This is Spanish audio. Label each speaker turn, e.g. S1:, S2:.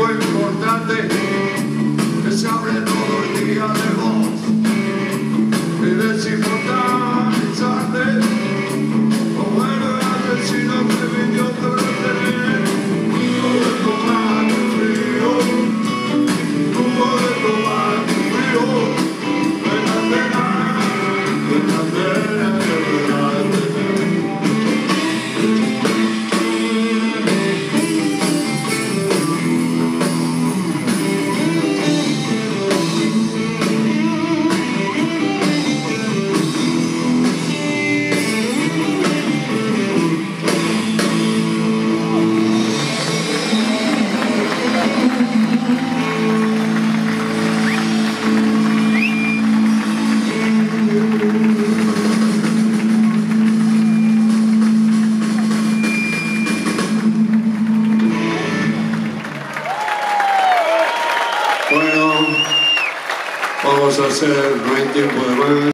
S1: tiempo importante que se abre todo el día de vos y desinmortalizarte. O bueno, el asesino que vivió por tener tuvo de tomar tu frío, tuvo de tomar tu frío. En la pena de verdad. Bueno, vamos a hacer, no hay tiempo de más.